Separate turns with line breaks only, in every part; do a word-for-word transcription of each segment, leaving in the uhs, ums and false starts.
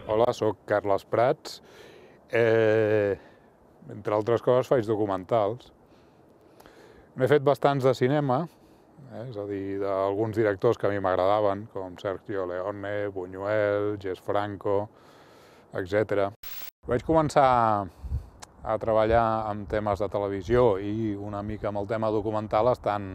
Hola, soc Carles Prats. Eh, entre altres coses faig documentals. M'he fet bastants de cinema, eh, és a dir, d'alguns directors que a mi m'agradaven, com Sergio, Leone, Buñuel, Jess, Franco, etcètera. Vaig començar a treballar amb temes de televisió i una mica amb el tema documental estant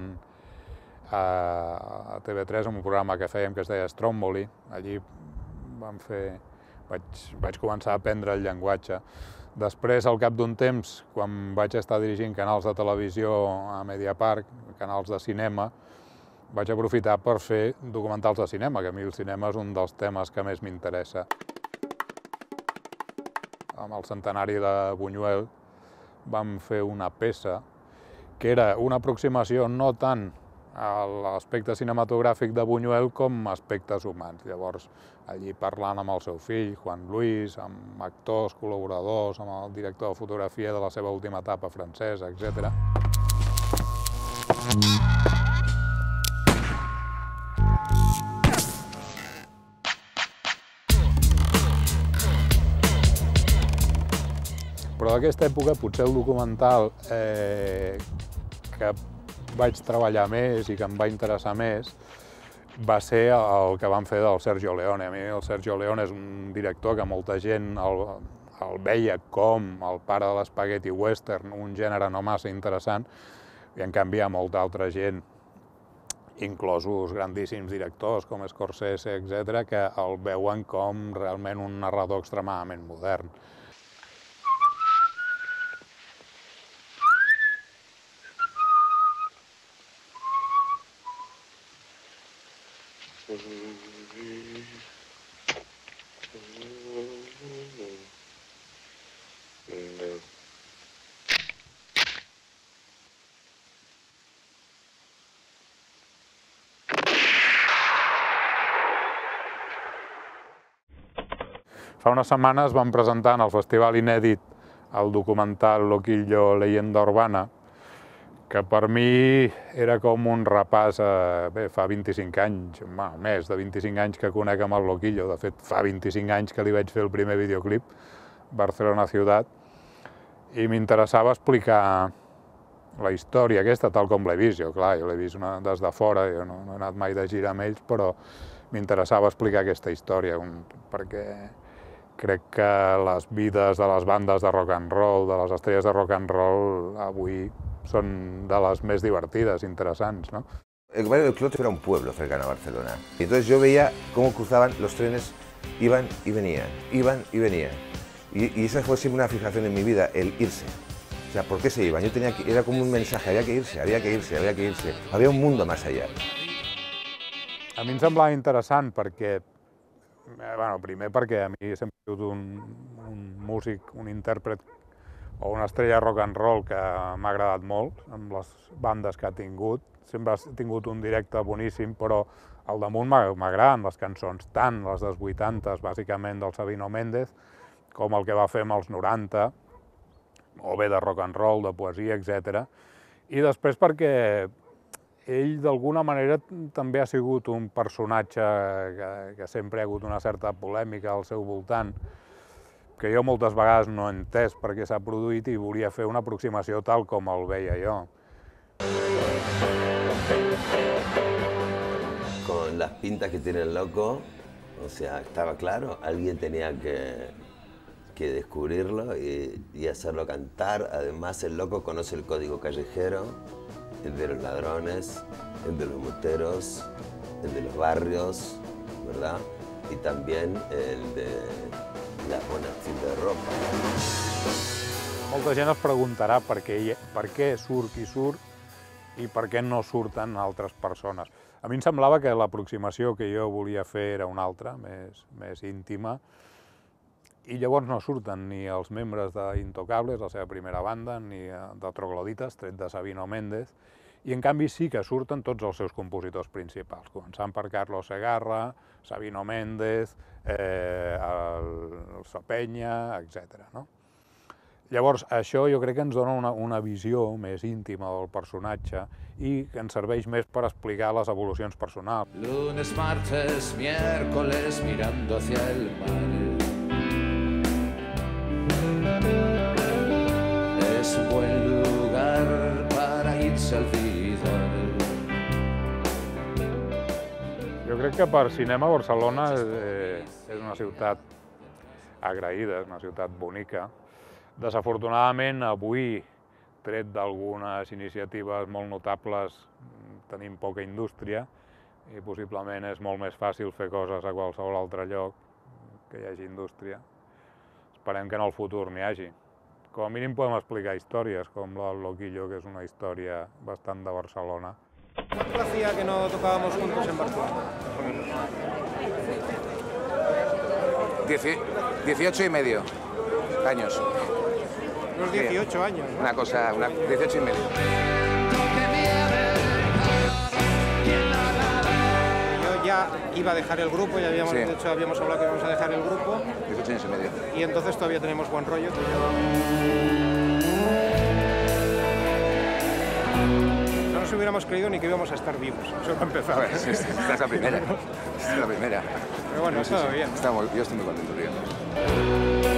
a T V tres amb un programa que fèiem que es deia Stromboli. Allí vam fer, vaig, vaig començar a aprendre el llenguatge. Després, al cap d'un temps, quan vaig estar dirigint canals de televisió a Mediapark, canals de cinema, vaig aprofitar per fer documentals de cinema, que a mi el cinema és un dels temes que més m'interessa. Amb el centenari de Buñuel vam fer una peça que era una aproximació no tant a l'aspecte cinematogràfic de Buñuel com aspectes humans. Llavors, allí parlant amb el seu fill, Juan Luis, amb actors, col·laboradors, amb el director de fotografia de la seva última etapa francesa, etcètera. Però d'aquesta època, potser el documental eh, que vaig treballar més i que em va interessar més va ser el que vam fer del Sergio Leone. A mi el Sergio Leone és un director que molta gent el, el veia com el pare de l'espagueti western, un gènere no massa interessant, i en canvi hi ha molta altra gent, inclosos grandíssims directors com Scorsese, etcètera, que el veuen com realment un narrador extremadament modern. Fa unes setmanes vam presentar en el festival inèdit el documental Loquillo, leyenda urbana, que per mi era com un repàs, a, bé, fa vint-i-cinc anys, bueno, més de vint-i-cinc anys que conec amb el Loquillo, de fet fa vint-i-cinc anys que li vaig fer el primer videoclip, Barcelona Visió, i m'interessava explicar la història aquesta tal com l'he vist. Jo, clar, jo l'he vist una, des de fora, jo no, no he anat mai de gira amb ells, però m'interessava explicar aquesta història, un, perquè crec que les vides de les bandes de rock and roll, de les estrelles de rock and roll, avui son de las más divertidas, interesantes, ¿no?
El barrio del Clotet era un pueblo cercano a Barcelona. Y entonces yo veía cómo cruzaban los trenes, iban y venían, iban y venían. Y, y esa fue siempre una fijación en mi vida, el irse. O sea, ¿por qué se iban? Yo tenía que, era como un mensaje, había que irse, había que irse, había que irse. Había un mundo más allá.
A mi em semblava interessant perquè, bueno, primer perquè a mi sempre he sigut un, un músic, un intèrpret o una estrella rock and roll que m'ha agradat molt, amb les bandes que ha tingut. Sempre ha tingut un directe boníssim, però al damunt m'agraden les cançons, tant les dels vuitantes, bàsicament del Sabino Méndez, com el que va fer amb els noranta, o bé de rock and roll, de poesia, etcètera. I després perquè ell, d'alguna manera, també ha sigut un personatge que, que sempre ha hagut una certa polèmica al seu voltant, que jo moltes vegades no he entès per què s'ha produït i volia fer una aproximació tal com el veia jo.
Con las pintas que tiene el loco, o sea, estaba claro, alguien tenía que, que descubrirlo y, y hacerlo cantar. Además, el loco conoce el código callejero, el de los ladrones, el de los moteros, el de los barrios, ¿verdad? Y también el de la bona acció de ropa.
Molta gent es preguntarà per què, per què surt qui surt i per què no surten altres persones. A mi em semblava que l'aproximació que jo volia fer era una altra, més, més íntima, i llavors no surten ni els membres d'Intocables, la seva primera banda, ni de Troglodites, tret de Sabino Méndez, i en canvi sí que surten tots els seus compositors principals, començant per Carlos Segarra, Sabino Méndez, eh, el, el Sopenya, etcètera. No? Llavors, això jo crec que ens dona una, una visió més íntima del personatge i que ens serveix més per explicar les evolucions personals.
Lunes, martes, miércoles, mirando hacia el mar.
Jo crec que per cinema Barcelona és, és una ciutat agraïda, és una ciutat bonica. Desafortunadament, avui, tret d'algunes iniciatives molt notables, tenim poca indústria i possiblement és molt més fàcil fer coses a qualsevol altre lloc que hi hagi indústria. Esperem que en el futur n'hi hagi. Com a mínim podem explicar històries, com la del Loquillo, que és una història bastant de Barcelona.
¿Cuánto hacía que no tocábamos juntos en Barcelona?
dieciocho y medio años.
Unos dieciocho años, ¿no?
Una cosa, una, dieciocho y medio.
Yo ya iba a dejar el grupo, ya habíamos,
Sí.
de hecho habíamos hablado que íbamos a dejar el grupo.
dieciocho años y medio.
Y entonces todavía tenemos buen rollo. Tú y yo. No nos hubiéramos creído ni que íbamos a estar vivos. Eso para empezar.
A ver, esta es la primera. Esta es la primera.
Pero bueno,
Sí,
todo
sí.
bien.
Está muy- yo estoy muy contento, tío.